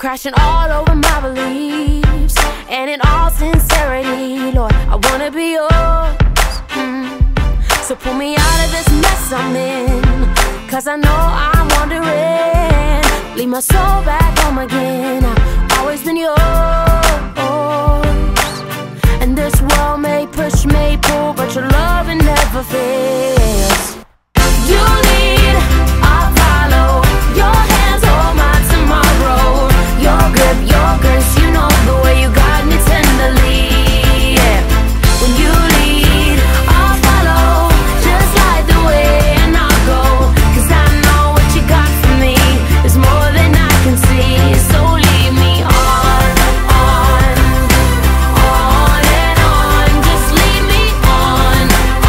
crashing all over my beliefs. And in all sincerity, Lord, I wanna be yours. So pull me out of this mess I'm in, 'cause I know I'm wandering. Leave my soul back home again. I've always been yours. And this world may push, may pull, but your love, it never fails. You lead, I'll follow. Your hands hold my tomorrow. Your grip, your grace, you know the way you guide me tenderly. Yeah. When you lead, I'll follow. Just like the way and I'll go, 'cause I know what you got for me is more than I can see. So lead me on and on. Just lead me on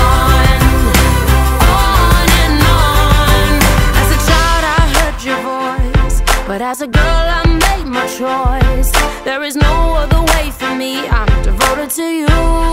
and on. As a child I heard your voice, but as a girl I made my choice. There is no other way for me, I'm devoted to you.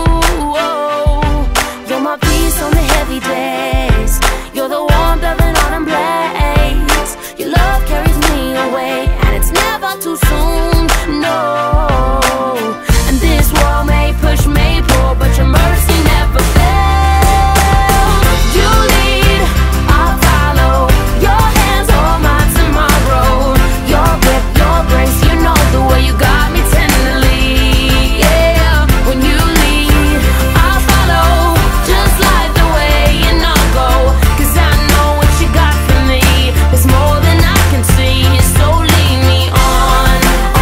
You're my peace on the heavy days. You're the warmth of an autumn blaze. Your love carries me away, and it's never too soon, no. And this world may push, may pull, but your mercy never fails. You lead, I'll follow. Your hands hold my tomorrow. Your grip, your grace, you know the way you got me tenderly. Yeah, when you lead, I'll follow. Just like the way and I'll go, 'cause I know what you got for me is more than I can see. So lead me on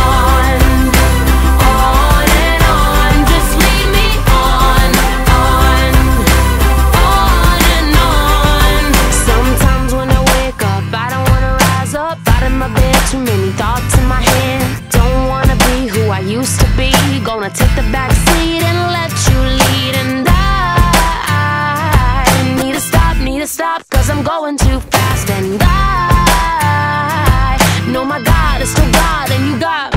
and on. Just lead me on and on. Sometimes when I wake up, I don't wanna rise up out of my bed. Too many thoughts in my head. Don't wanna be who I used to be. Gonna take the back seat and let you lead. And I need to stop, 'cause I'm going too fast. And I know my God is still God, and you got